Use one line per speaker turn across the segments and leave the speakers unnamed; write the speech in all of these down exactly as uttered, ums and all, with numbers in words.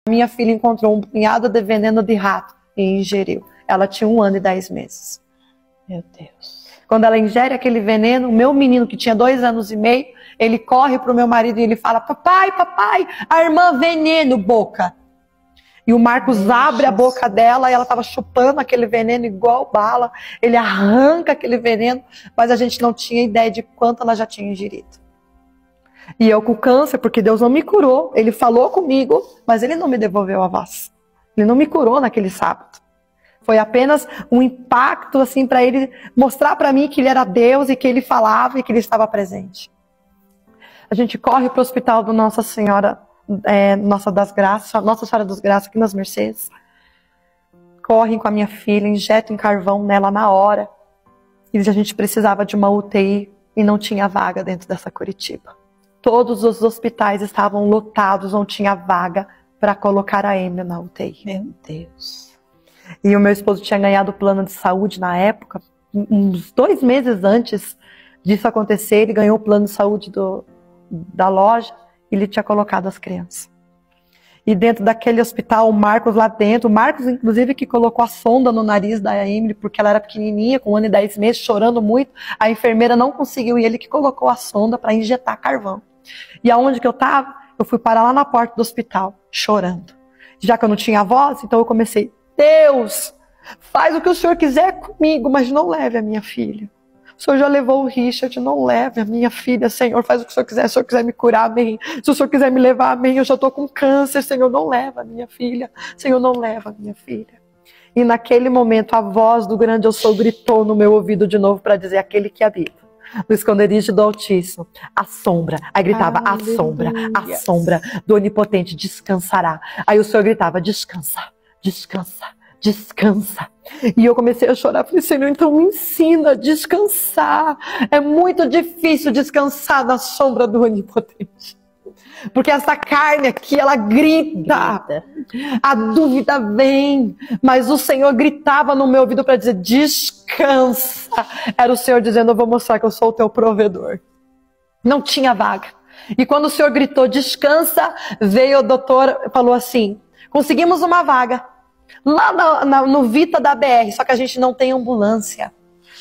Minha filha encontrou um punhado de veneno de rato e ingeriu. Ela tinha um ano e dez meses.
Meu Deus.
Quando ela ingere aquele veneno, o meu menino, que tinha dois anos e meio, ele corre para o meu marido e ele fala: papai, papai, a irmã veneno, boca. E o Marcos Meu abre Jesus. a boca dela e ela estava chupando aquele veneno igual bala. Ele arranca aquele veneno, mas a gente não tinha ideia de quanto ela já tinha ingerido. E eu com câncer, porque Deus não me curou. Ele falou comigo, mas ele não me devolveu a voz. Ele não me curou naquele sábado. Foi apenas um impacto assim para ele mostrar para mim que ele era Deus e que ele falava e que ele estava presente. A gente corre para o hospital do Nossa Senhora, é, Nossa das Graças, Nossa Senhora das Graças, aqui nas Mercedes. Correm com a minha filha, injetam carvão nela na hora. E a gente precisava de uma U T I e não tinha vaga dentro dessa Curitiba. Todos os hospitais estavam lotados, não tinha vaga para colocar a Emily na U T I.
Meu Deus.
E o meu esposo tinha ganhado o plano de saúde na época, uns dois meses antes disso acontecer, ele ganhou o plano de saúde do, da loja e ele tinha colocado as crianças. E dentro daquele hospital, o Marcos lá dentro, o Marcos inclusive que colocou a sonda no nariz da Emily, porque ela era pequenininha, com um ano e dez meses, chorando muito, a enfermeira não conseguiu e ele que colocou a sonda para injetar carvão. E aonde que eu estava? Eu fui parar lá na porta do hospital, chorando. Já que eu não tinha voz, então eu comecei: Deus, faz o que o Senhor quiser comigo, mas não leve a minha filha. O Senhor já levou o Richard, não leve a minha filha, Senhor, faz o que o Senhor quiser. Se o Senhor quiser me curar, amém. Se o Senhor quiser me levar, amém. Eu já estou com câncer, Senhor, não leva a minha filha. Senhor, não leva a minha filha. E naquele momento a voz do grande eu sou gritou no meu ouvido de novo para dizer: aquele que habita no esconderijo do Altíssimo, a sombra. Aí gritava: a sombra, a sombra do Onipotente descansará. Aí o Senhor gritava: descansa, descansa, descansa. E eu comecei a chorar. Falei: Senhor, então me ensina a descansar. É muito difícil descansar na sombra do Onipotente. Porque essa carne aqui, ela grita. grita. A dúvida vem. Mas o Senhor gritava no meu ouvido para dizer: descansa. Era o Senhor dizendo: eu vou mostrar que eu sou o teu provedor. Não tinha vaga. E quando o Senhor gritou: descansa, veio o doutor e falou assim: conseguimos uma vaga lá na, na, no Vita da B R, só que a gente não tem ambulância.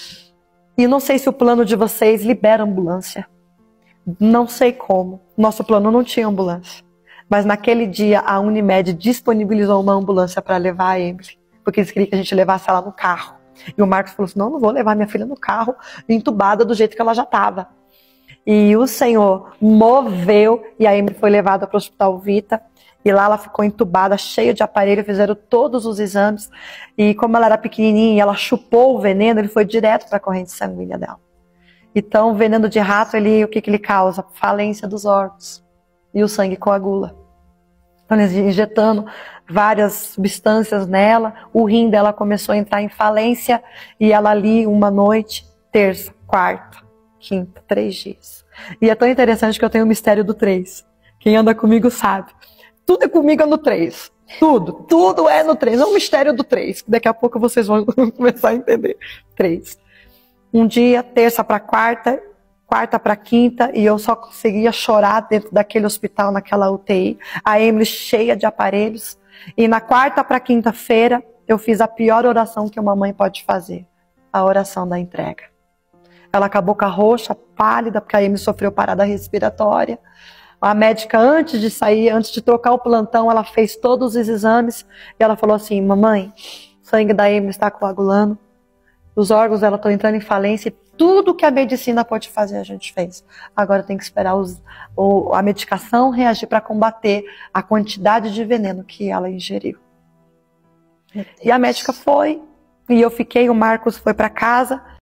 E não sei se o plano de vocês libera ambulância. Não sei como. Nosso plano não tinha ambulância. Mas naquele dia a Unimed disponibilizou uma ambulância para levar a Emily. Porque eles queriam que a gente levasse ela no carro. E o Marcos falou assim: não, não vou levar minha filha no carro, entubada do jeito que ela já estava. E o Senhor moveu e a Emily foi levada para o Hospital Vita. E lá ela ficou entubada, cheia de aparelho, fizeram todos os exames. E como ela era pequenininha e ela chupou o veneno, ele foi direto para a corrente sanguínea dela. Então, o veneno de rato, ele, o que, que ele causa? Falência dos órgãos. E o sangue coagula. Então, eles injetando várias substâncias nela, o rim dela começou a entrar em falência, e ela ali, uma noite, terça, quarta, quinta, três dias. E é tão interessante que eu tenho o mistério do três. Quem anda comigo sabe. Tudo é comigo no três. Tudo. Tudo é no três. É o mistério do três. Daqui a pouco vocês vão começar a entender. três. Um dia, terça para quarta, quarta para quinta, e eu só conseguia chorar dentro daquele hospital, naquela U T I. A Emily cheia de aparelhos. E na quarta para quinta-feira, eu fiz a pior oração que uma mãe pode fazer. A oração da entrega. Ela com a boca roxa, pálida, porque a Emily sofreu parada respiratória. A médica, antes de sair, antes de trocar o plantão, ela fez todos os exames. E ela falou assim: mamãe, o sangue da Emily está coagulando. Os órgãos dela estão entrando em falência. E tudo que a medicina pode fazer, a gente fez. Agora tem que esperar os, o, a medicação reagir para combater a quantidade de veneno que ela ingeriu. E a médica foi. E eu fiquei, o Marcos foi para casa.